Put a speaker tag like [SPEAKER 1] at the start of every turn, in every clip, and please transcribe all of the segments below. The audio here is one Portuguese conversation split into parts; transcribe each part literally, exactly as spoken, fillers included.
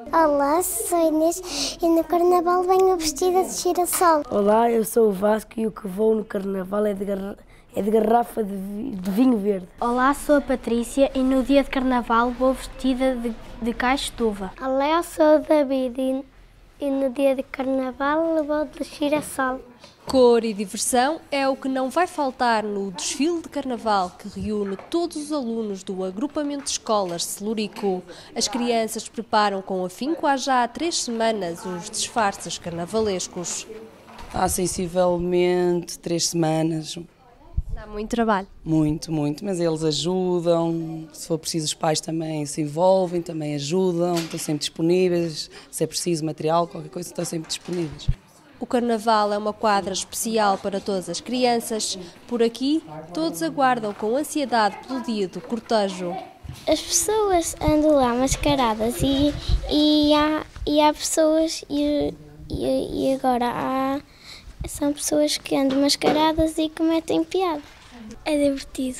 [SPEAKER 1] Olá, sou Inês e no Carnaval venho vestida de girassol.
[SPEAKER 2] Olá, eu sou o Vasco e o que vou no Carnaval é de, garra... é de garrafa de, vi... de vinho verde.
[SPEAKER 3] Olá, sou a Patrícia e no dia de Carnaval vou vestida de, de cacho de uva.
[SPEAKER 1] Olá, eu sou o David e, e no dia de Carnaval vou de girassol.
[SPEAKER 4] Cor e diversão é o que não vai faltar no desfile de Carnaval que reúne todos os alunos do agrupamento de escolas Celurico. As crianças preparam com afinco há já três semanas os disfarces carnavalescos.
[SPEAKER 5] Há sensivelmente três semanas.
[SPEAKER 4] Dá muito trabalho.
[SPEAKER 5] Muito, muito, mas eles ajudam, se for preciso os pais também se envolvem, também ajudam, estão sempre disponíveis, se é preciso material, qualquer coisa, estão sempre disponíveis.
[SPEAKER 4] O Carnaval é uma quadra especial para todas as crianças. Por aqui, todos aguardam com ansiedade pelo dia do cortejo.
[SPEAKER 1] As pessoas andam lá mascaradas e, e, há, e há pessoas, e, e, e agora há, são pessoas que andam mascaradas e que metem piada. É divertido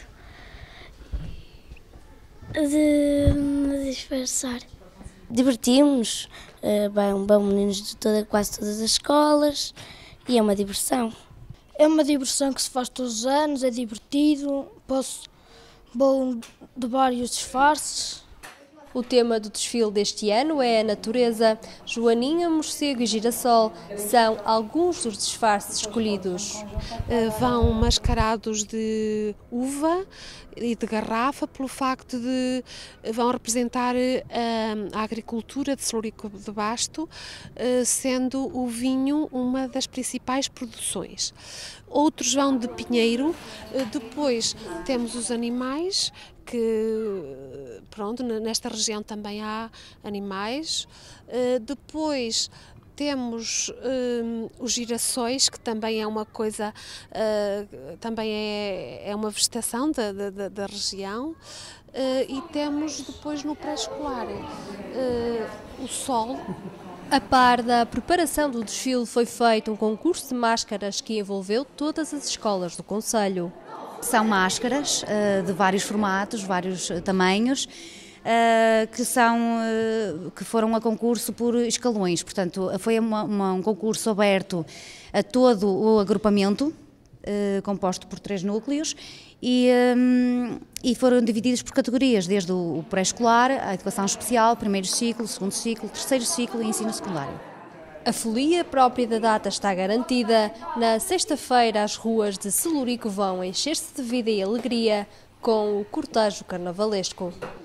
[SPEAKER 1] de me disfarçar.
[SPEAKER 2] Divertimos-nos, vão, vão meninos de toda, quase todas as escolas e é uma diversão.
[SPEAKER 3] É uma diversão que se faz todos os anos, é divertido, posso, vou de vários disfarces.
[SPEAKER 4] O tema do desfile deste ano é a natureza. Joaninha, morcego e girassol são alguns dos disfarces escolhidos.
[SPEAKER 6] Vão mascarados de uva e de garrafa pelo facto de vão representar a, a agricultura de Celurico de Basto, sendo o vinho uma das principais produções. Outros vão de pinheiro, depois temos os animais, que pronto, nesta região também há animais, depois temos um, os girassóis, que também é uma coisa, uh, também é, é uma vegetação da, da, da região, uh, e temos depois no pré-escolar uh, o sol.
[SPEAKER 4] A par da preparação do desfile foi feito um concurso de máscaras que envolveu todas as escolas do concelho.
[SPEAKER 7] São máscaras uh, de vários formatos, vários tamanhos, Uh, que, são, uh, que foram a concurso por escalões, portanto foi uma, uma, um concurso aberto a todo o agrupamento, uh, composto por três núcleos, e, um, e foram divididos por categorias, desde o pré-escolar, a educação especial, primeiro ciclo, segundo ciclo, terceiro ciclo e ensino secundário.
[SPEAKER 4] A folia própria da data está garantida. Na sexta-feira as ruas de Celurico vão encher-se de vida e alegria com o cortejo carnavalesco.